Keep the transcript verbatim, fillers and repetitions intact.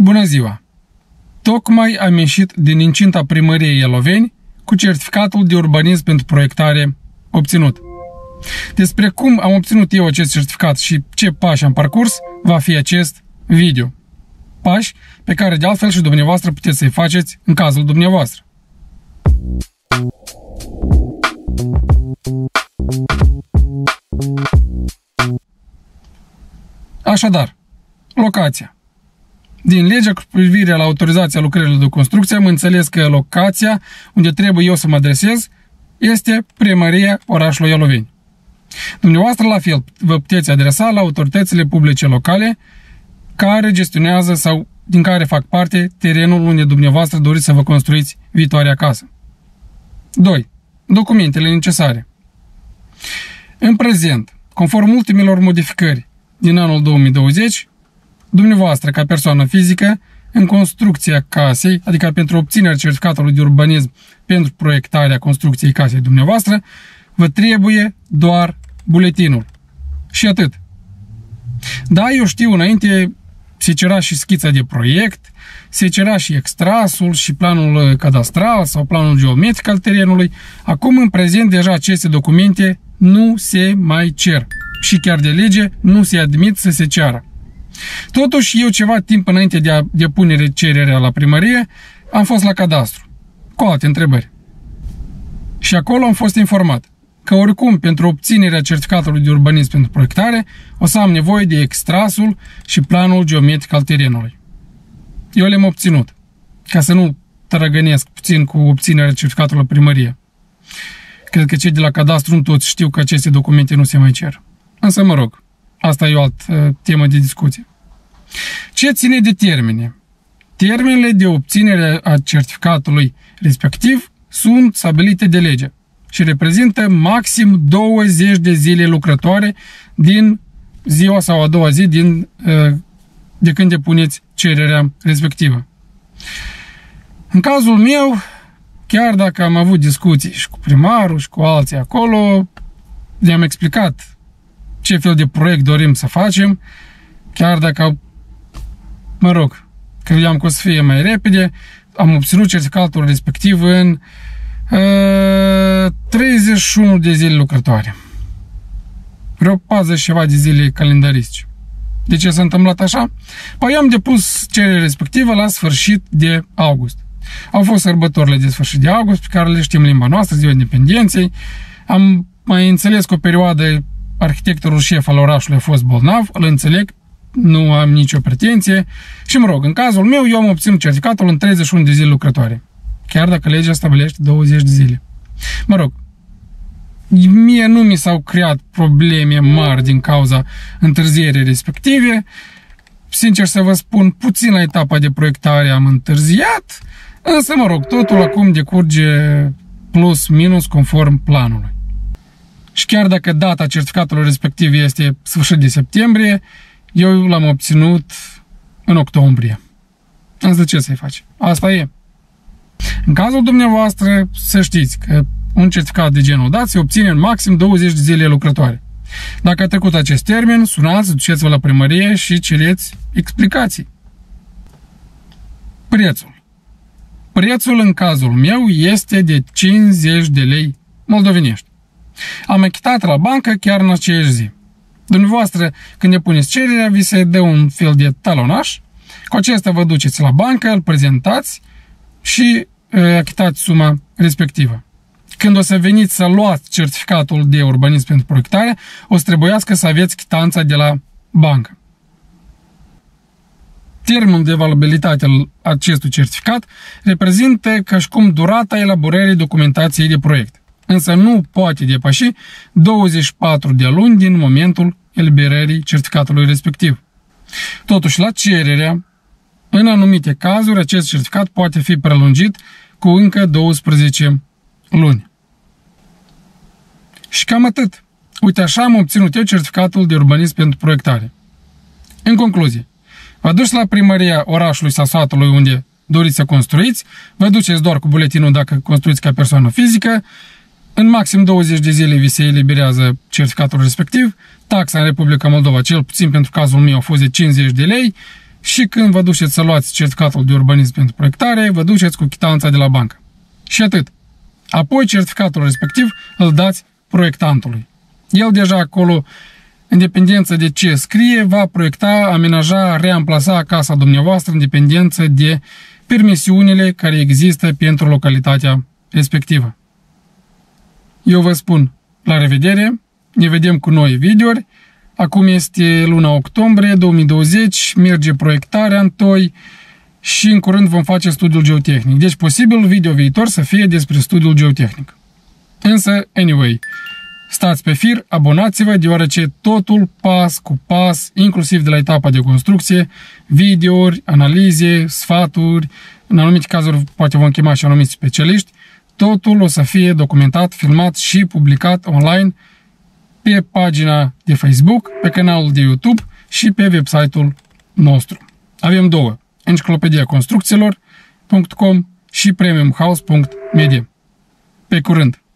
Bună ziua! Tocmai am ieșit din incinta primăriei Eloveni cu certificatul de urbanism pentru proiectare obținut. Despre cum am obținut eu acest certificat și ce pași am parcurs va fi acest video. Pași pe care de altfel și dumneavoastră puteți să-i faceți în cazul dumneavoastră. Așadar, locația. Din legea cu privire la autorizația lucrărilor de construcție am înțeles că locația unde trebuie eu să mă adresez este primăria orașului Eloveni. Dumneavoastră la fel vă puteți adresa la autoritățile publice locale care gestionează sau din care fac parte terenul unde dumneavoastră doriți să vă construiți viitoarea casă. doi. Documentele necesare. În prezent, conform ultimelor modificări din anul două mii douăzeci, dumneavoastră, ca persoană fizică, în construcția casei, adică pentru obținerea certificatului de urbanism pentru proiectarea construcției casei dumneavoastră, vă trebuie doar buletinul. Și atât. Da, eu știu, înainte se cerea și schița de proiect, se cerea și extrasul și planul cadastral sau planul geometric al terenului. Acum, în prezent, deja aceste documente nu se mai cer. Și chiar de lege nu se admit să se ceară. Totuși, eu ceva timp înainte de a depune cererea la primărie, am fost la cadastru, cu alte întrebări. Și acolo am fost informat că oricum, pentru obținerea certificatului de urbanism pentru proiectare, o să am nevoie de extrasul și planul geometric al terenului. Eu le-am obținut, ca să nu tărăgănesc puțin cu obținerea certificatului la primărie. Cred că cei de la cadastru nu toți știu că aceste documente nu se mai cer. Însă, mă rog, asta e o altă temă de discuție. Ce ține de termene? Termenele de obținere a certificatului respectiv sunt stabilite de lege și reprezintă maxim douăzeci de zile lucrătoare din ziua sau a doua zi din, de când depuneți cererea respectivă. În cazul meu, chiar dacă am avut discuții și cu primarul și cu alții acolo, le-am explicat ce fel de proiect dorim să facem, chiar dacă, mă rog, credeam că o să fie mai repede, am obținut certificatul respectiv în uh, treizeci și unu de zile lucrătoare. Vreo patruzeci și ceva de zile calendaristice. De ce s-a întâmplat așa? Păi eu am depus cererea respectivă la sfârșit de august. Au fost sărbătorile de sfârșit de august, pe care le știm în limba noastră, Ziua Independenței. Am mai înțeles că o perioadă arhitectorul șef al orașului a fost bolnav, îl înțeleg, nu am nicio pretenție și mă rog, în cazul meu eu am obținut certificatul în treizeci și unu de zile lucrătoare, chiar dacă legea stabilește douăzeci de zile. Mă rog, mie nu mi s-au creat probleme mari din cauza întârzierii respective. Sincer să vă spun, puțin la etapa de proiectare am întârziat, însă mă rog, totul acum decurge plus minus conform planului. Și chiar dacă data certificatului respectiv este sfârșit de septembrie, eu l-am obținut în octombrie. Însă ce să-i faci? Asta e. În cazul dumneavoastră, să știți că un certificat de genul dat se obține în maxim douăzeci de zile lucrătoare. Dacă a trecut acest termen, sunați, duceți-vă la primărie și cereți explicații. Prețul. Prețul în cazul meu este de cincizeci de lei moldovenești. Am achitat la bancă chiar în aceeași zi. Dumneavoastră, când depuneți cererea, vi se dă un fel de talonaj. Cu acesta vă duceți la bancă, îl prezentați și uh, achitați suma respectivă. Când o să veniți să luați certificatul de urbanism pentru proiectare, o să trebuiască să aveți chitanța de la bancă. Termenul de valabilitate al acestui certificat reprezintă ca și cum durata elaborării documentației de proiect, însă nu poate depăși douăzeci și patru de luni din momentul eliberării certificatului respectiv. Totuși, la cererea, în anumite cazuri, acest certificat poate fi prelungit cu încă douăsprezece luni. Și cam atât. Uite, așa am obținut eu certificatul de urbanism pentru proiectare. În concluzie, vă duceți la primăria orașului sau satului unde doriți să construiți, vă duceți doar cu buletinul dacă construiți ca persoană fizică, în maxim douăzeci de zile vi se eliberează certificatul respectiv, taxa în Republica Moldova, cel puțin pentru cazul meu, a fost de cincizeci de lei, și când vă duceți să luați certificatul de urbanism pentru proiectare, vă duceți cu chitanța de la bancă. Și atât. Apoi certificatul respectiv îl dați proiectantului. El deja acolo, în dependență de ce scrie, va proiecta, amenaja, reamplasa casa dumneavoastră în dependență de permisiunile care există pentru localitatea respectivă. Eu vă spun la revedere, ne vedem cu noi videouri. Acum este luna octombrie două mii douăzeci, merge proiectarea în toi și în curând vom face studiul geotehnic. Deci posibil video viitor să fie despre studiul geotehnic. Însă, anyway, stați pe fir, abonați-vă, deoarece totul pas cu pas, inclusiv de la etapa de construcție, videouri, analize, sfaturi, în anumite cazuri poate vom chema și anumiți specialiști, totul o să fie documentat, filmat și publicat online pe pagina de Facebook, pe canalul de YouTube și pe website-ul nostru. Avem două, enciclopedia construcțiilor punct com și premium house punct media. Pe curând!